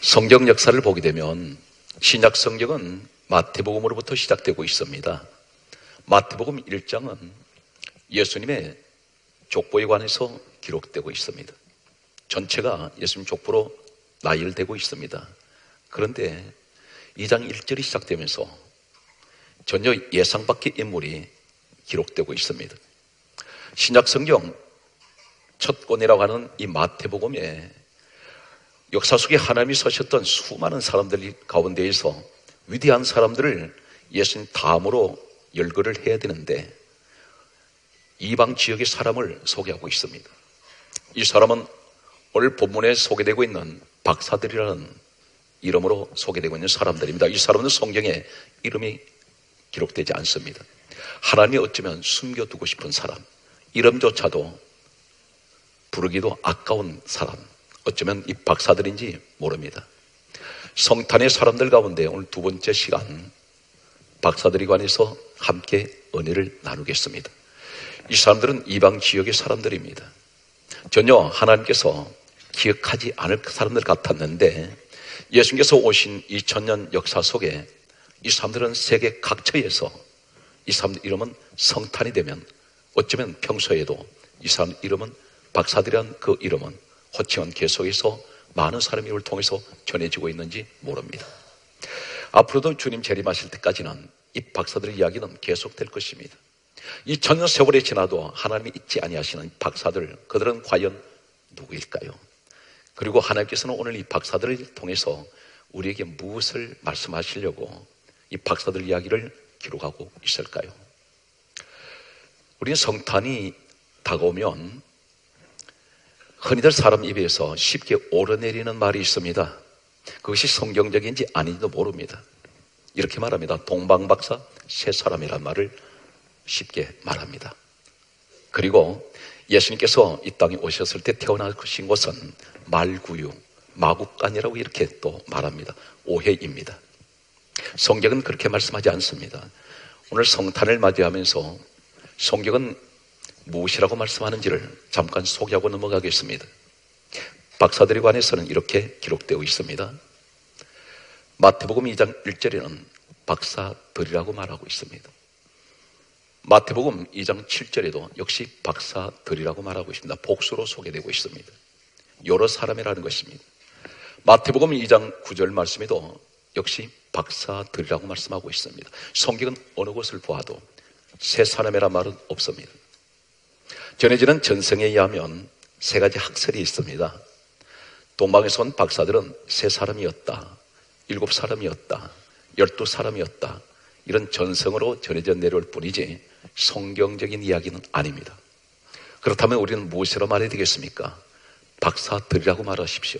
성경 역사를 보게 되면 신약 성경은 마태복음으로부터 시작되고 있습니다. 마태복음 1장은 예수님의 족보에 관해서 기록되고 있습니다. 전체가 예수님 족보로 나열되고 있습니다. 그런데 2장 1절이 시작되면서 전혀 예상 밖의 인물이 기록되고 있습니다. 신약 성경 첫 권이라고 하는 이 마태복음에 역사 속에 하나님이 서셨던 수많은 사람들 가운데에서 위대한 사람들을 예수님 다음으로 열거를 해야 되는데 이방 지역의 사람을 소개하고 있습니다. 이 사람은 오늘 본문에 소개되고 있는 박사들이라는 이름으로 소개되고 있는 사람들입니다. 이 사람은 성경에 이름이 기록되지 않습니다. 하나님이 어쩌면 숨겨두고 싶은 사람, 이름조차도 부르기도 아까운 사람, 어쩌면 이 박사들인지 모릅니다. 성탄의 사람들 가운데 오늘 두 번째 시간 박사들에 관해서 함께 은혜를 나누겠습니다. 이 사람들은 이방 지역의 사람들입니다. 전혀 하나님께서 기억하지 않을 사람들 같았는데 예수님께서 오신 2000년 역사 속에 이 사람들은 세계 각처에서 이 사람들 이름은 성탄이 되면 어쩌면 평소에도 이 사람 이름은 박사들이란 그 이름은 호칭은 계속해서 많은 사람의 입을 통해서 전해지고 있는지 모릅니다. 앞으로도 주님 재림하실 때까지는 이 박사들의 이야기는 계속될 것입니다. 2000년 세월이 지나도 하나님이 잊지 아니하시는 박사들, 그들은 과연 누구일까요? 그리고 하나님께서는 오늘 이 박사들을 통해서 우리에게 무엇을 말씀하시려고 이 박사들 이야기를 기록하고 있을까요? 우리는 성탄이 다가오면 흔히들 사람 입에서 쉽게 오르내리는 말이 있습니다. 그것이 성경적인지 아닌지도 모릅니다. 이렇게 말합니다. 동방박사 세 사람이란 말을 쉽게 말합니다. 그리고 예수님께서 이 땅에 오셨을 때 태어나신 곳은 말구유, 마국간이라고 이렇게 또 말합니다. 오해입니다. 성경은 그렇게 말씀하지 않습니다. 오늘 성탄을 맞이하면서 성경은 무엇이라고 말씀하는지를 잠깐 소개하고 넘어가겠습니다. 박사들에 관해서는 이렇게 기록되어 있습니다. 마태복음 2장 1절에는 박사들이라고 말하고 있습니다. 마태복음 2장 7절에도 역시 박사들이라고 말하고 있습니다. 복수로 소개되고 있습니다. 여러 사람이라는 것입니다. 마태복음 2장 9절 말씀에도 역시 박사들이라고 말씀하고 있습니다. 성경은 어느 곳을 보아도 세 사람이란 말은 없습니다. 전해지는 전성에 의하면 세 가지 학설이 있습니다. 동방에서 온 박사들은 세 사람이었다, 7사람이었다, 12사람이었다, 이런 전성으로 전해져 내려올 뿐이지 성경적인 이야기는 아닙니다. 그렇다면 우리는 무엇이라고 말해야 되겠습니까? 박사들이라고 말하십시오.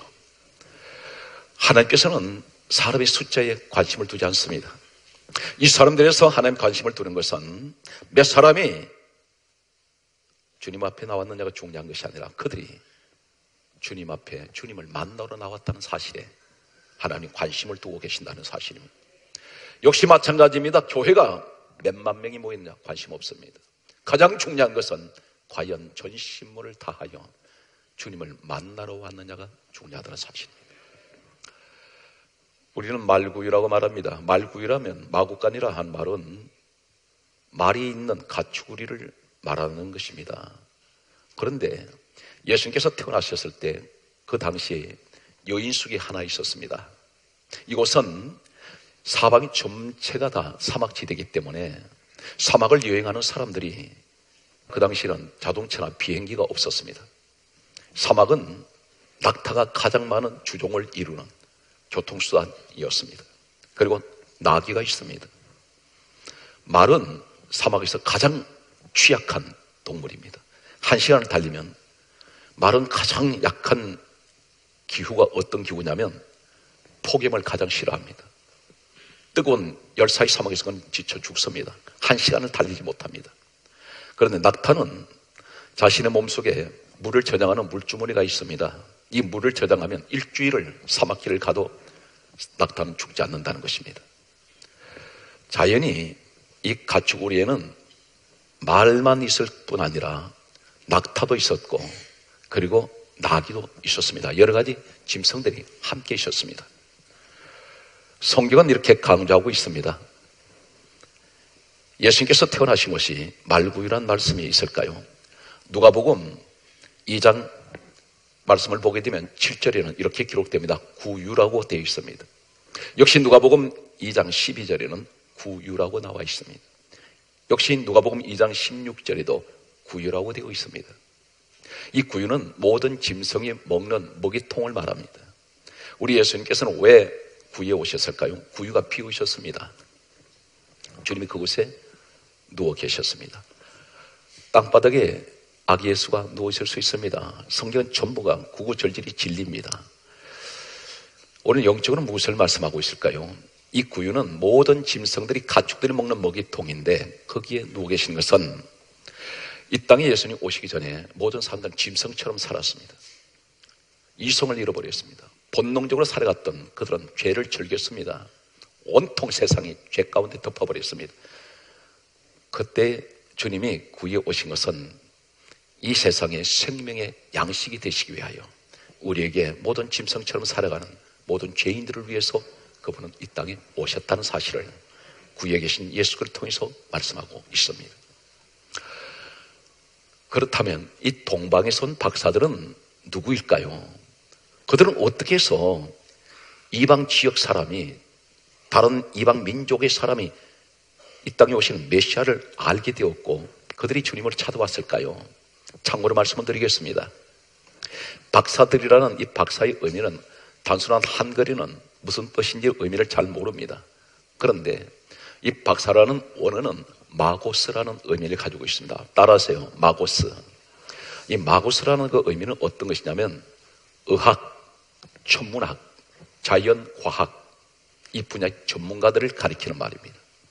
하나님께서는 사람의 숫자에 관심을 두지 않습니다. 이 사람들에서 하나님 관심을 두는 것은 몇 사람이 주님 앞에 나왔느냐가 중요한 것이 아니라 그들이 주님 앞에 주님을 만나러 나왔다는 사실에 하나님 관심을 두고 계신다는 사실입니다. 역시 마찬가지입니다. 교회가 몇만 명이 모였냐 관심 없습니다. 가장 중요한 것은 과연 전심문을 다하여 주님을 만나러 왔느냐가 중요하다는 사실입니다. 우리는 말구유라고 말합니다. 말구유라면 마구간이라 한 말은 말이 있는 가축우리를 말하는 것입니다. 그런데 예수님께서 태어나셨을 때 그 당시에 여인숙이 하나 있었습니다. 이곳은 사방이 전체가 다 사막지대이기 때문에 사막을 여행하는 사람들이 그 당시에는 자동차나 비행기가 없었습니다. 사막은 낙타가 가장 많은 주종을 이루는 교통수단이었습니다. 그리고 나귀가 있습니다. 말은 사막에서 가장 취약한 동물입니다. 1시간을 달리면 말은 가장 약한 기후가 어떤 기후냐면 폭염을 가장 싫어합니다. 뜨거운 열사의 사막에서는 지쳐 죽습니다. 1시간을 달리지 못합니다. 그런데 낙타는 자신의 몸속에 물을 저장하는 물주머니가 있습니다. 이 물을 저장하면 일주일을 사막길을 가도 낙타는 죽지 않는다는 것입니다. 자연히 이 가축우리에는 말만 있을 뿐 아니라 낙타도 있었고 그리고 나귀도 있었습니다. 여러 가지 짐승들이 함께 있었습니다. 성경은 이렇게 강조하고 있습니다. 예수님께서 태어나신 것이 말구유란 말씀이 있을까요? 누가복음 2장 말씀을 보게 되면 7절에는 이렇게 기록됩니다. 구유라고 되어 있습니다. 역시 누가복음 2장 12절에는 구유라고 나와 있습니다. 역시 누가복음 2장 16절에도 구유라고 되어 있습니다. 이 구유는 모든 짐승이 먹는 먹이통을 말합니다. 우리 예수님께서는 왜 구유에 오셨을까요? 구유가 비우셨습니다. 주님이 그곳에 누워 계셨습니다. 땅바닥에 아기 예수가 누우실 수 있습니다. 성경은 전부가 구구절절히 진리입니다. 오늘 영적으로 무엇을 말씀하고 있을까요? 이 구유는 모든 짐승들이 가축들이 먹는 먹이통인데 거기에 누워 계신 것은 이 땅에 예수님 오시기 전에 모든 사람들은 짐승처럼 살았습니다. 이성을 잃어버렸습니다. 본능적으로 살아갔던 그들은 죄를 즐겼습니다. 온통 세상이 죄 가운데 덮어버렸습니다. 그때 주님이 구유에 오신 것은 이 세상의 생명의 양식이 되시기 위하여 우리에게 모든 짐승처럼 살아가는 모든 죄인들을 위해서 그분은 이 땅에 오셨다는 사실을 구유에 계신 예수를 통해서 말씀하고 있습니다. 그렇다면 이 동방에서 온 박사들은 누구일까요? 그들은 어떻게 해서 이방 지역 사람이, 다른 이방 민족의 사람이 이 땅에 오시는 메시아를 알게 되었고 그들이 주님을 찾아왔을까요? 참고로 말씀을 드리겠습니다. 박사들이라는 이 박사의 의미는 단순한 한글에는 무슨 뜻인지 의미를 잘 모릅니다. 그런데 이 박사라는 원어는 마고스라는 의미를 가지고 있습니다. 따라하세요. 마고스. 이 마고스라는 그 의미는 어떤 것이냐면 의학, 천문학, 자연과학 이 분야의 전문가들을 가리키는 말입니다.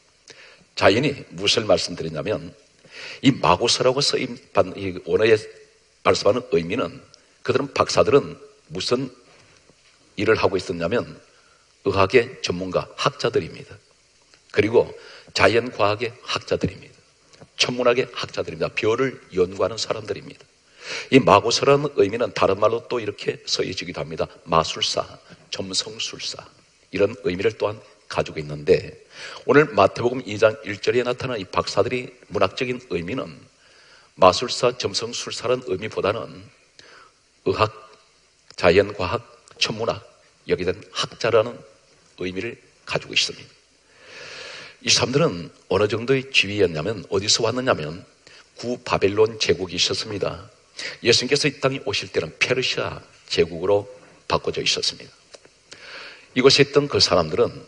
자연이 무엇을 말씀드리냐면 이 마고스라고 쓰인 이 원어에 말씀하는 의미는 그들은 박사들은 무슨 일을 하고 있었냐면 의학의 전문가, 학자들입니다. 그리고 자연과학의 학자들입니다. 천문학의 학자들입니다. 별을 연구하는 사람들입니다. 이 마고스라는 의미는 다른 말로 또 이렇게 쓰여지기도 합니다. 마술사, 점성술사 이런 의미를 또한 가지고 있는데 오늘 마태복음 2장 1절에 나타난 이 박사들이 문학적인 의미는 마술사, 점성술사라는 의미보다는 의학, 자연과학, 천문학 여기에 대한 학자라는 의미를 가지고 있습니다. 이 사람들은 어느 정도의 지위였냐면 어디서 왔느냐면 구바벨론 제국이 있었습니다. 예수님께서 이 땅에 오실 때는 페르시아 제국으로 바꿔져 있었습니다. 이곳에 있던 그 사람들은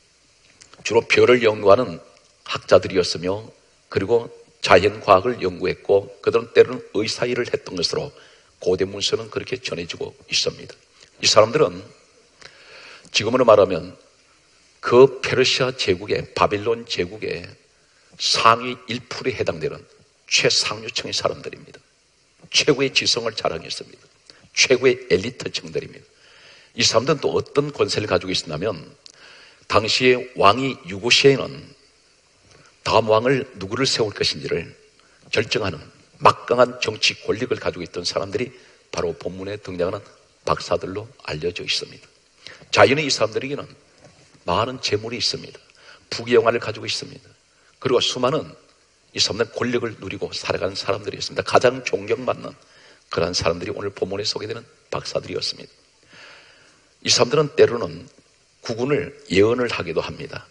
주로 별을 연구하는 학자들이었으며 그리고 자연과학을 연구했고 그들은 때로는 의사 일을 했던 것으로 고대 문서는 그렇게 전해지고 있습니다. 이 사람들은 지금으로 말하면 그 페르시아 제국의 바빌론 제국의 상위 1%에 해당되는 최상류층의 사람들입니다. 최고의 지성을 자랑했습니다. 최고의 엘리트층들입니다. 이 사람들은 또 어떤 권세를 가지고 있었냐면 당시의 왕이 유고시에는 다음 왕을 누구를 세울 것인지를 결정하는 막강한 정치 권력을 가지고 있던 사람들이 바로 본문에 등장하는 박사들로 알려져 있습니다. 자연의 이 사람들에게는 많은 재물이 있습니다. 부귀영화를 가지고 있습니다. 그리고 수많은 이 사람들은 권력을 누리고 살아가는 사람들이었습니다. 가장 존경받는 그러한 사람들이 오늘 본문에 소개되는 박사들이었습니다. 이 사람들은 때로는 구군을 예언을 하기도 합니다.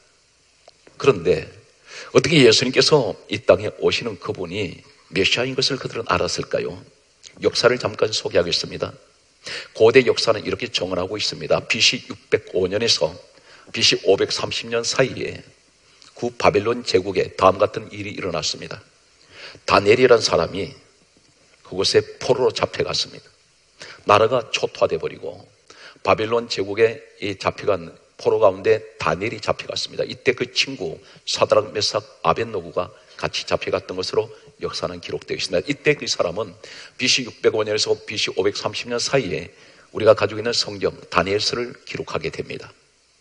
그런데 어떻게 예수님께서 이 땅에 오시는 그분이 메시아인 것을 그들은 알았을까요? 역사를 잠깐 소개하겠습니다. 고대 역사는 이렇게 정언하고 있습니다. BC 605년에서 BC 530년 사이에 구바벨론 제국에 다음 같은 일이 일어났습니다. 다니엘이라는 사람이 그곳에 포로로 잡혀갔습니다. 나라가 초토화돼 버리고 바벨론 제국에 잡혀간 포로 가운데 다니엘이 잡혀갔습니다. 이때 그 친구 사드락, 메삭, 아벳노고가 같이 잡혀갔던 것으로 역사는 기록되어 있습니다. 이때 그 사람은 BC 605년에서 BC 530년 사이에 우리가 가지고 있는 성경 다니엘서를 기록하게 됩니다.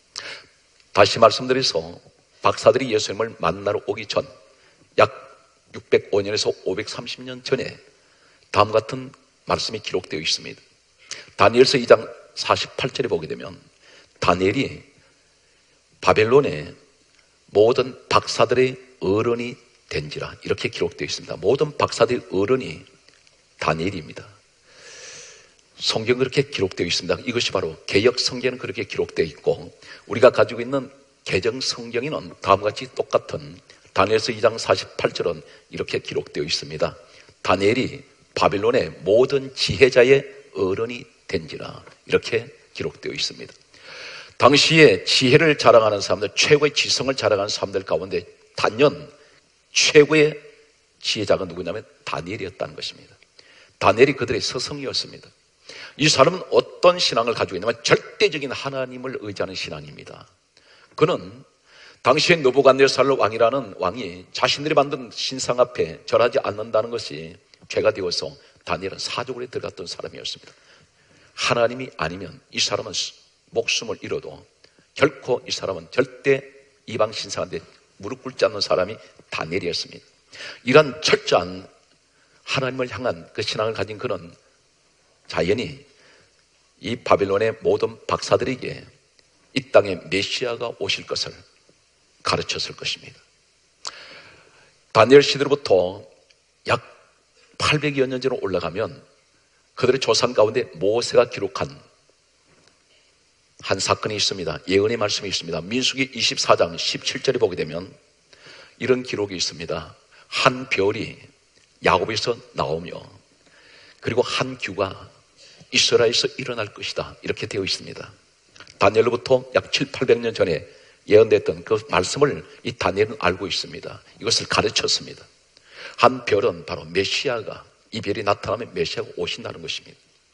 다시 말씀드려서 박사들이 예수님을 만나러 오기 전 약 605년에서 530년 전에 다음 같은 말씀이 기록되어 있습니다. 다니엘서 2장 48절에 보게 되면 다니엘이 바벨론의 모든 박사들의 어른이 된지라 이렇게 기록되어 있습니다. 모든 박사들의 어른이 다니엘입니다. 성경 그렇게 기록되어 있습니다. 이것이 바로 개역 성경은 그렇게 기록되어 있고 우리가 가지고 있는 개정 성경에는 다음과 같이 똑같은 다니엘서 2장 48절은 이렇게 기록되어 있습니다. 다니엘이 바빌론의 모든 지혜자의 어른이 된지라 이렇게 기록되어 있습니다. 당시에 지혜를 자랑하는 사람들, 최고의 지성을 자랑하는 사람들 가운데 단연 최고의 지혜자가 누구냐면 다니엘이었다는 것입니다. 다니엘이 그들의 스승이었습니다. 이 사람은 어떤 신앙을 가지고 있냐면 절대적인 하나님을 의지하는 신앙입니다. 그는 당시에 느부갓네살 왕이라는 왕이 자신들이 만든 신상 앞에 절하지 않는다는 것이 죄가 되어서 다니엘은 사족에 들어갔던 사람이었습니다. 하나님이 아니면 이 사람은 목숨을 잃어도 결코 이 사람은 절대 이방 신상한테 무릎 꿇지 않는 사람이 다니엘이었습니다. 이런 철저한 하나님을 향한 그 신앙을 가진 그는 자연히 이 바빌론의 모든 박사들에게 이 땅에 메시아가 오실 것을 가르쳤을 것입니다. 다니엘 시대로부터 약 800여 년 전으로 올라가면 그들의 조상 가운데 모세가 기록한 한 사건이 있습니다. 예언의 말씀이 있습니다. 민수기 24장 17절에 보게 되면 이런 기록이 있습니다. 한 별이 야곱에서 나오며 그리고 한 규가 이스라엘에서 일어날 것이다 이렇게 되어 있습니다. 다니엘로부터 약 7, 800년 전에 예언됐던 그 말씀을 이 다니엘은 알고 있습니다. 이것을 가르쳤습니다. 한 별은 바로 메시아가, 이 별이 나타나면 메시아가 오신다는 것입니다.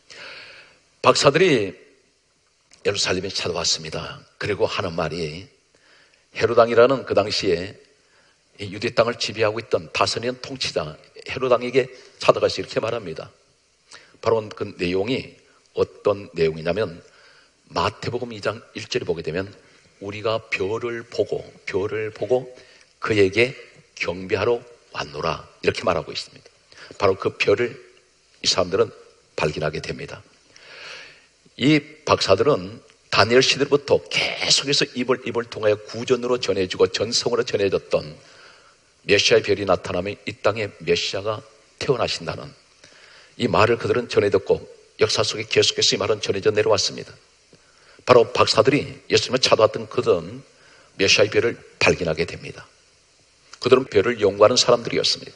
박사들이 예루살렘에 찾아왔습니다. 그리고 하는 말이 헤롯 왕이라는 그 당시에 유대 땅을 지배하고 있던 다스리는 통치자 헤롯 왕에게 찾아가서 이렇게 말합니다. 바로 그 내용이 어떤 내용이냐면 마태복음 2장 1절에 보게 되면 우리가 별을 보고 그에게 경배하러 왔노라 이렇게 말하고 있습니다. 바로 그 별을 이 사람들은 발견하게 됩니다. 이 박사들은 다니엘 시대부터 계속해서 입을 통하여 구전으로 전해지고 전성으로 전해졌던 메시아의 별이 나타나면 이 땅에 메시아가 태어나신다는 이 말을 그들은 전해 듣고 역사 속에 계속해서 이 말은 전해져 내려왔습니다. 바로 박사들이 예수님을 찾아왔던 그들은 메시아의 별을 발견하게 됩니다. 그들은 별을 연구하는 사람들이었습니다.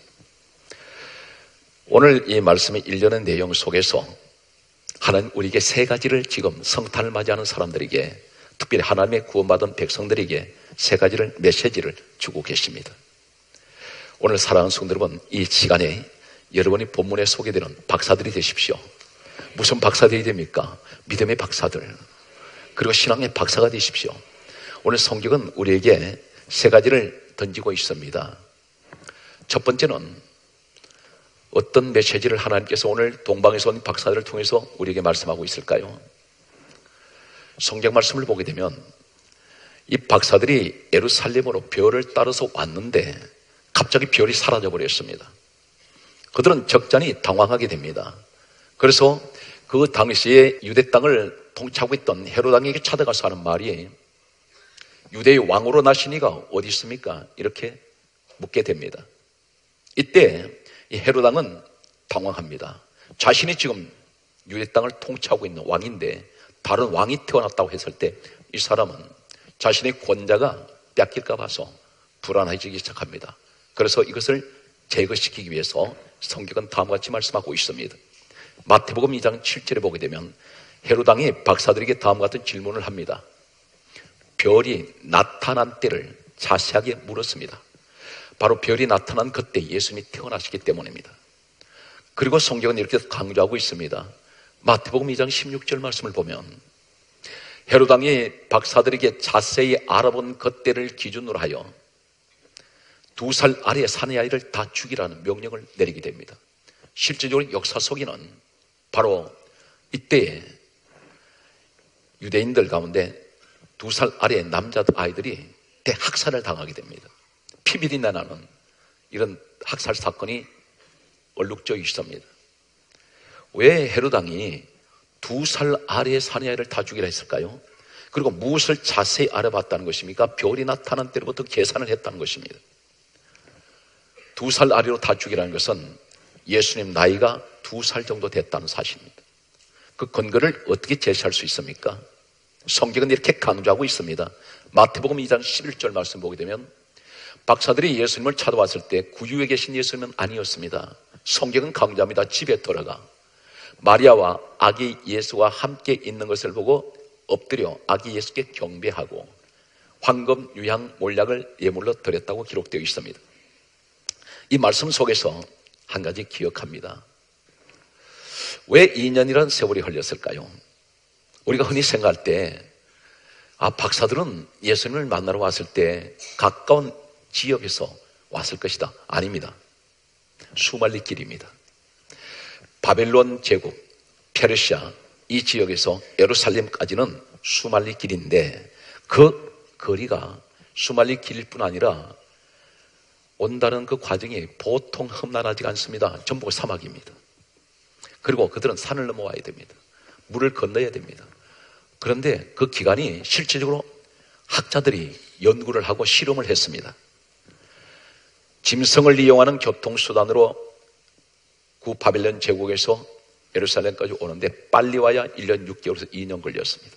오늘 이 말씀의 일련의 내용 속에서 하나님 우리에게 세 가지를 지금 성탄을 맞이하는 사람들에게 특별히 하나님의 구원받은 백성들에게 세 가지를 메시지를 주고 계십니다. 오늘 사랑하는 성도 여러분, 이 시간에 여러분이 본문에 소개되는 박사들이 되십시오. 무슨 박사들이 됩니까? 믿음의 박사들, 그리고 신앙의 박사가 되십시오. 오늘 성경은 우리에게 세 가지를 던지고 있습니다. 첫 번째는 어떤 메시지를 하나님께서 오늘 동방에서 온 박사들을 통해서 우리에게 말씀하고 있을까요? 성경 말씀을 보게 되면 이 박사들이 예루살렘으로 별을 따라서 왔는데 갑자기 별이 사라져 버렸습니다. 그들은 적잖이 당황하게 됩니다. 그래서 그 당시에 유대 땅을 통치하고 있던 헤롯 왕에게 찾아가서 하는 말이 유대의 왕으로 나신 이가 어디 있습니까? 이렇게 묻게 됩니다. 이때 이 헤롯 왕은 당황합니다. 자신이 지금 유대 땅을 통치하고 있는 왕인데 다른 왕이 태어났다고 했을 때 이 사람은 자신의 권자가 뺏길까 봐서 불안해지기 시작합니다. 그래서 이것을 제거시키기 위해서 성경은 다음과 같이 말씀하고 있습니다. 마태복음 2장 7절에 보게 되면 헤롯 왕이 박사들에게 다음과 같은 질문을 합니다. 별이 나타난 때를 자세하게 물었습니다. 바로 별이 나타난 그때 예수님이 태어나시기 때문입니다. 그리고 성경은 이렇게 강조하고 있습니다. 마태복음 2장 16절 말씀을 보면 헤롯 왕이 박사들에게 자세히 알아본 그때를 기준으로 하여 2살 아래의 사내 아이를 다 죽이라는 명령을 내리게 됩니다. 실제적으로 역사 속에는 바로 이때에 유대인들 가운데 2살 아래의 남자 아이들이 대학살을 당하게 됩니다. 피비린내 나는 이런 학살 사건이 얼룩져 있습니다. 왜 헤롯 왕이 2살 아래의 사내 아이를 다 죽이라 했을까요? 그리고 무엇을 자세히 알아봤다는 것입니까? 별이 나타난 때로부터 계산을 했다는 것입니다. 2살 아래로 다 죽이라는 것은 예수님 나이가 2살 정도 됐다는 사실입니다. 그 근거를 어떻게 제시할 수 있습니까? 성경은 이렇게 강조하고 있습니다. 마태복음 2장 11절 말씀 보게 되면 박사들이 예수님을 찾아왔을 때 구유에 계신 예수님은 아니었습니다. 성경은 강조합니다. 집에 들어가 마리아와 아기 예수와 함께 있는 것을 보고 엎드려 아기 예수께 경배하고 황금, 유향, 몰약을 예물로 드렸다고 기록되어 있습니다. 이 말씀 속에서 한 가지 기억합니다. 왜 2년이라는 세월이 흘렸을까요? 우리가 흔히 생각할 때 박사들은 예수님을 만나러 왔을 때 가까운 지역에서 왔을 것이다. 아닙니다. 수말리 길입니다. 바벨론 제국, 페르시아 이 지역에서 예루살렘까지는 수말리 길인데 그 거리가 수말리 길일 뿐 아니라 온다는 그 과정이 보통 험난하지가 않습니다. 전부가 사막입니다. 그리고 그들은 산을 넘어와야 됩니다. 물을 건너야 됩니다. 그런데 그 기간이 실질적으로 학자들이 연구를 하고 실험을 했습니다. 짐승을 이용하는 교통수단으로 구 바벨론 제국에서 예루살렘까지 오는데 빨리 와야 1년 6개월에서 2년 걸렸습니다.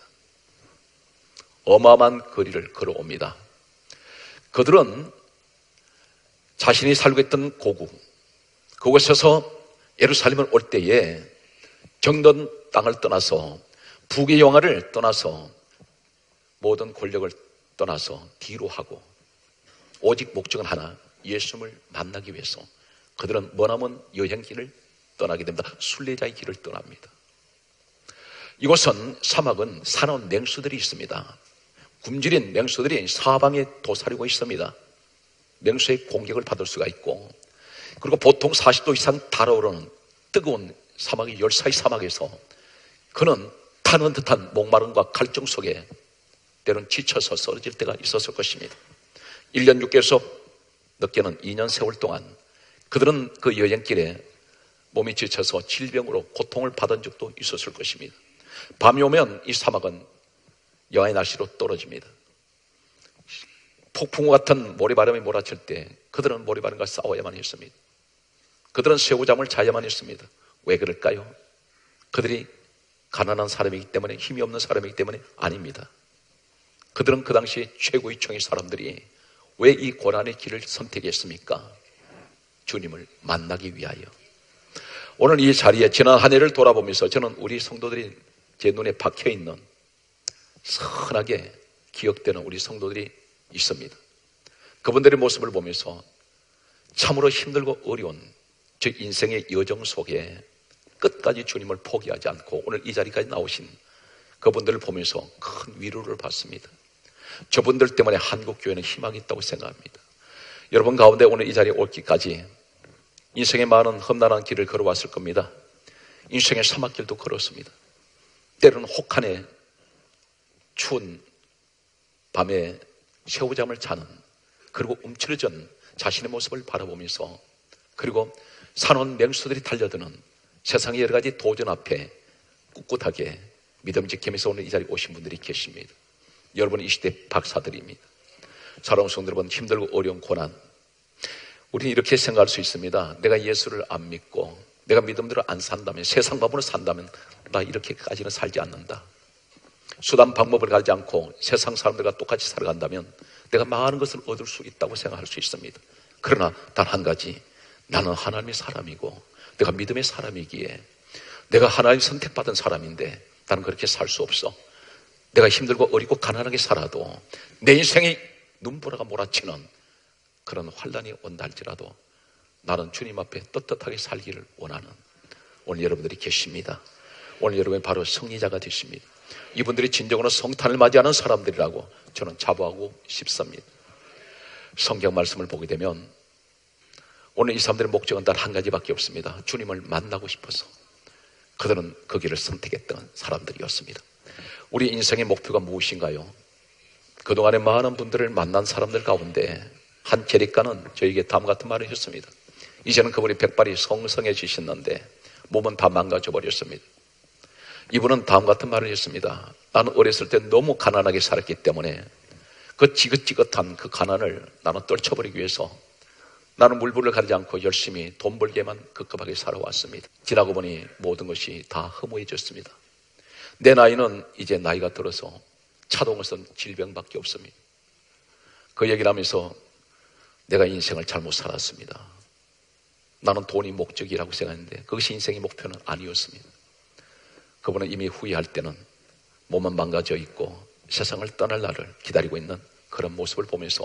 어마어마한 거리를 걸어옵니다. 그들은 자신이 살고 있던 고국, 그곳에서 예루살렘을 올 때에 정든 땅을 떠나서 북의 영화를 떠나서 모든 권력을 떠나서 뒤로 하고 오직 목적은 하나, 예수님을 만나기 위해서 그들은 머나먼 여행길을 떠나게 됩니다. 순례자의 길을 떠납니다. 이곳은 사막은 사나운 맹수들이 있습니다. 굶주린 맹수들이 사방에 도사리고 있습니다. 맹수의 공격을 받을 수가 있고, 그리고 보통 40도 이상 달아오르는 뜨거운 사막의 열사의 사막에서 그는 타는 듯한 목마름과 갈증 속에 때론 지쳐서 쓰러질 때가 있었을 것입니다. 1년 6개월에서 늦게는 2년 세월 동안 그들은 그 여행길에 몸이 지쳐서 질병으로 고통을 받은 적도 있었을 것입니다. 밤이 오면 이 사막은 영하의 날씨로 떨어집니다. 폭풍우 같은 모래바람이 몰아칠 때 그들은 모래바람과 싸워야만 했습니다. 그들은 쇠고잠을 자야만 했습니다. 왜 그럴까요? 그들이 가난한 사람이기 때문에, 힘이 없는 사람이기 때문에 아닙니다. 그들은 그 당시 최고의 총의 사람들이 왜 이 고난의 길을 선택했습니까? 주님을 만나기 위하여. 오늘 이 자리에 지난 한 해를 돌아보면서 저는 우리 성도들이 제 눈에 박혀있는 선하게 기억되는 우리 성도들이 있습니다. 그분들의 모습을 보면서 참으로 힘들고 어려운 저 인생의 여정 속에 끝까지 주님을 포기하지 않고 오늘 이 자리까지 나오신 그분들을 보면서 큰 위로를 받습니다. 저분들 때문에 한국교회는 희망이 있다고 생각합니다. 여러분 가운데 오늘 이 자리에 올기까지 인생의 많은 험난한 길을 걸어왔을 겁니다. 인생의 사막길도 걸었습니다. 때로는 혹한에 추운 밤에 새우잠을 자는, 그리고 움츠러진 자신의 모습을 바라보면서, 그리고 사나운 맹수들이 달려드는 세상의 여러 가지 도전 앞에 꿋꿋하게 믿음 지키면서 오늘 이 자리에 오신 분들이 계십니다. 여러분은 이 시대 박사들입니다. 사랑하는 성도 여러분, 힘들고 어려운 고난, 우리는 이렇게 생각할 수 있습니다. 내가 예수를 안 믿고 내가 믿음대로 안 산다면, 세상 법으로 산다면 나 이렇게까지는 살지 않는다. 수단 방법을 가지 않고 세상 사람들과 똑같이 살아간다면 내가 많은 것을 얻을 수 있다고 생각할 수 있습니다. 그러나 단 한 가지, 나는 하나님의 사람이고 내가 믿음의 사람이기에, 내가 하나님 선택받은 사람인데 나는 그렇게 살 수 없어. 내가 힘들고 어리고 가난하게 살아도 내 인생이 눈보라가 몰아치는 그런 환란이 온다 할지라도 나는 주님 앞에 떳떳하게 살기를 원하는 오늘 여러분들이 계십니다. 오늘 여러분이 바로 승리자가 되십니다. 이분들이 진정으로 성탄을 맞이하는 사람들이라고 저는 자부하고 싶습니다. 성경 말씀을 보게 되면 오늘 이 사람들의 목적은 단 한 가지밖에 없습니다. 주님을 만나고 싶어서 그들은 그 길을 선택했던 사람들이었습니다. 우리 인생의 목표가 무엇인가요? 그동안에 많은 분들을 만난 사람들 가운데 한 재리가는 저에게 다음 같은 말을 했습니다. 이제는 그분이 백발이 성성해지셨는데 몸은 다 망가져 버렸습니다. 이분은 다음 같은 말을 했습니다. 나는 어렸을 때 너무 가난하게 살았기 때문에 그 지긋지긋한 그 가난을 나는 떨쳐버리기 위해서 나는 물불을 가리지 않고 열심히 돈 벌게만 급급하게 살아왔습니다. 지나고 보니 모든 것이 다 허무해졌습니다. 내 나이는 이제 나이가 들어서 차동을 쓴 질병밖에 없습니다. 그 얘기를 하면서 내가 인생을 잘못 살았습니다. 나는 돈이 목적이라고 생각했는데 그것이 인생의 목표는 아니었습니다. 그분은 이미 후회할 때는 몸은 망가져 있고 세상을 떠날 날을 기다리고 있는 그런 모습을 보면서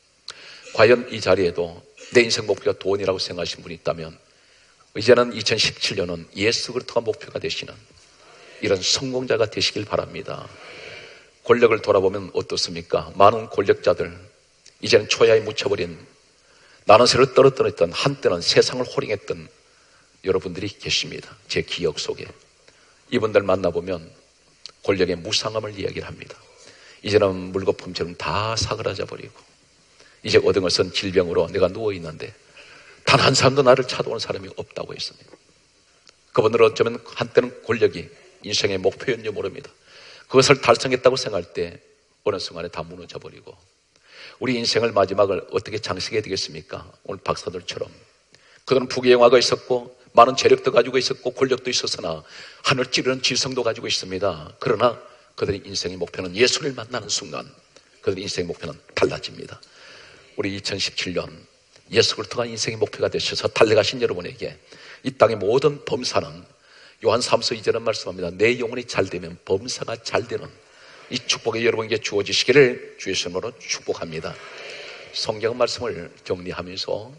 과연 이 자리에도 내 인생 목표가 돈이라고 생각하시는 분이 있다면 이제는 2017년은 예수 그리스도가 목표가 되시는 이런 성공자가 되시길 바랍니다. 권력을 돌아보면 어떻습니까? 많은 권력자들 이제는 초야에 묻혀버린 나는 새로 떨어뜨렸던 한때는 세상을 호령했던 여러분들이 계십니다. 제 기억 속에 이분들 만나보면 권력의 무상함을 이야기를 합니다. 이제는 물거품처럼 다 사그라져 버리고 이제 얻은 것은 질병으로 내가 누워있는데 단 한 사람도 나를 찾아오는 사람이 없다고 했습니다. 그분들은 어쩌면 한때는 권력이 인생의 목표였는지 모릅니다. 그것을 달성했다고 생각할 때 어느 순간에 다 무너져 버리고 우리 인생을 마지막을 어떻게 장식해야 되겠습니까? 오늘 박사들처럼 그들은 부귀영화가 있었고 많은 재력도 가지고 있었고 권력도 있었으나 하늘 찌르는 지성도 가지고 있습니다. 그러나 그들의 인생의 목표는 예수를 만나는 순간 그들의 인생의 목표는 달라집니다. 우리 2017년 예수 그리스도가 인생의 목표가 되셔서 달려가신 여러분에게 이 땅의 모든 범사는 요한 3서 2절은 말씀합니다. 내 영혼이 잘 되면 범사가 잘 되는 이 축복이 여러분에게 주어지시기를 주의 이름으로 축복합니다. 성경 말씀을 정리하면서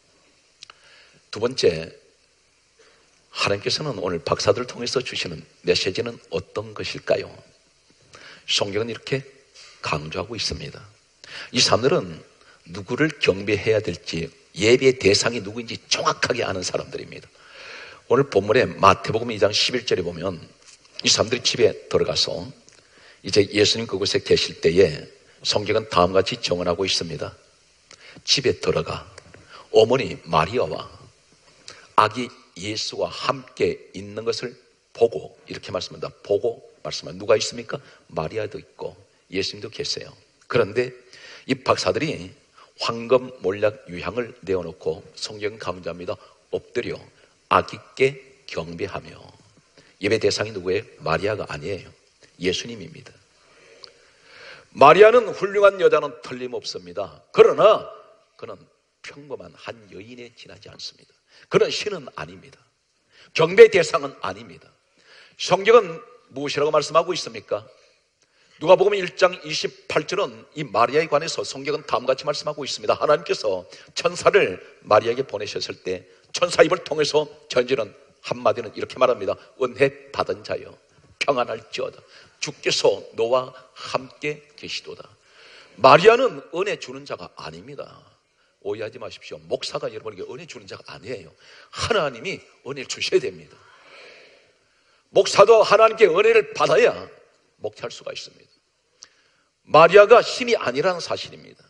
두 번째, 하나님께서는 오늘 박사들을 통해서 주시는 메시지는 어떤 것일까요? 성경은 이렇게 강조하고 있습니다. 이 사람들은 누구를 경배해야 될지 예배의 대상이 누구인지 정확하게 아는 사람들입니다. 오늘 본문에 마태복음 2장 11절에 보면 이 사람들이 집에 들어가서 이제 예수님 그곳에 계실 때에 성경은 다음과 같이 정언하고 있습니다. 집에 들어가 어머니 마리아와 아기 예수와 함께 있는 것을 보고 이렇게 말씀합니다. 보고 말씀합니다. 누가 있습니까? 마리아도 있고 예수님도 계세요. 그런데 이 박사들이 황금 몰약 유향을 내어놓고 성경 강조합니다. 엎드려 아기께 경배하며 예배 대상이 누구예요? 마리아가 아니에요. 예수님입니다. 마리아는 훌륭한 여자는 틀림없습니다. 그러나 그는 평범한 한 여인에 지나지 않습니다. 그는 신은 아닙니다. 경배 대상은 아닙니다. 성경은 무엇이라고 말씀하고 있습니까? 누가복음 1장 28절은 이 마리아에 관해서 성경은 다음같이 말씀하고 있습니다. 하나님께서 천사를 마리아에게 보내셨을 때 천사 입을 통해서 전지는 한마디는 이렇게 말합니다. 은혜 받은 자여 평안할지어다. 주께서 너와 함께 계시도다. 마리아는 은혜 주는 자가 아닙니다. 오해하지 마십시오. 목사가 여러분에게 은혜 주는 자가 아니에요. 하나님이 은혜를 주셔야 됩니다. 목사도 하나님께 은혜를 받아야 목회할 수가 있습니다. 마리아가 신이 아니라는 사실입니다.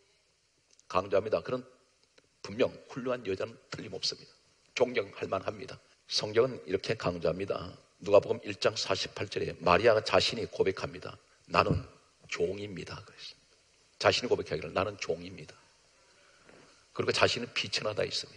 강조합니다. 그런 분명 훌륭한 여자는 틀림없습니다. 존경할 만합니다. 성경은 이렇게 강조합니다. 누가복음 1장 48절에 마리아가 자신이 고백합니다. 나는 종입니다. 그랬습니다. 자신이 고백하기를 나는 종입니다. 그리고 자신은 비천하다 있습니다.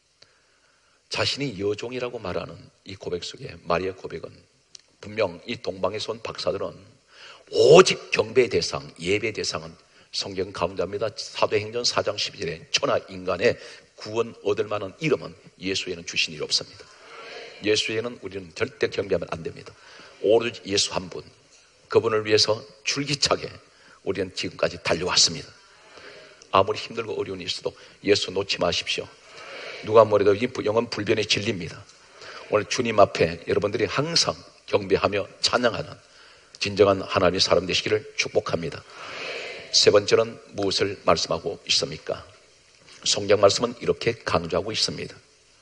자신이 여종이라고 말하는 이 고백 속에 마리아의 고백은 분명 이 동방에서 온 박사들은 오직 경배의 대상, 예배의 대상은 성경 가운데입니다. 사도행전 4장 12절에 천하 인간의 구원 얻을 만한 이름은 예수에는 주신 일 없습니다. 예수에는 우리는 절대 경배하면 안 됩니다. 오로지 예수 한 분, 그분을 위해서 줄기차게 우리는 지금까지 달려왔습니다. 아무리 힘들고 어려운 일이 있어도 예수 놓지 마십시오. 누가 뭐래도 이 영은 불변의 진리입니다. 오늘 주님 앞에 여러분들이 항상 경배하며 찬양하는 진정한 하나님의 사람 되시기를 축복합니다. 세 번째는 무엇을 말씀하고 있습니까? 성경 말씀은 이렇게 강조하고 있습니다.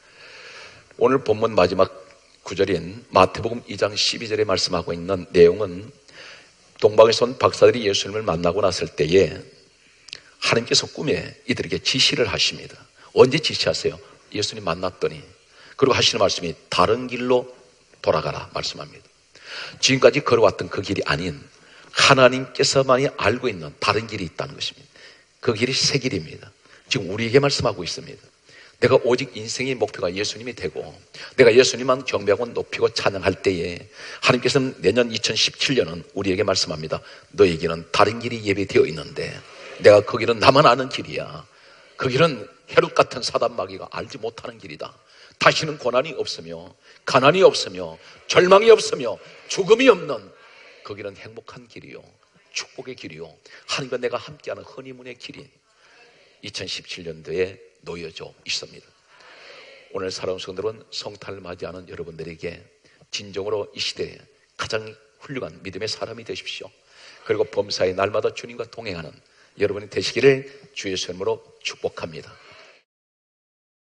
오늘 본문 마지막 구절인 마태복음 2장 12절에 말씀하고 있는 내용은 동방에서 온 박사들이 예수님을 만나고 났을 때에 하나님께서 꿈에 이들에게 지시를 하십니다. 언제 지시하세요? 예수님 만났더니. 그리고 하시는 말씀이 다른 길로 돌아가라 말씀합니다. 지금까지 걸어왔던 그 길이 아닌 하나님께서만이 알고 있는 다른 길이 있다는 것입니다. 그 길이 새 길입니다. 지금 우리에게 말씀하고 있습니다. 내가 오직 인생의 목표가 예수님이 되고 내가 예수님만 경배하고 높이고 찬양할 때에 하나님께서는 내년 2017년은 우리에게 말씀합니다. 너에게는 다른 길이 예비되어 있는데 내가 그 길은 나만 아는 길이야. 그 길은 헤롯 같은 사단마귀가 알지 못하는 길이다. 다시는 고난이 없으며 가난이 없으며 절망이 없으며 죽음이 없는 그 길은 행복한 길이요 축복의 길이요 하나님과 내가 함께하는 허니문의 길이 2017년도에 놓여져 있습니다. 오늘 사랑하는 성도들은 성탄을 맞이하는 여러분들에게 진정으로 이 시대에 가장 훌륭한 믿음의 사람이 되십시오. 그리고 범사의 날마다 주님과 동행하는 여러분이 되시기를 주의 이름으로 축복합니다.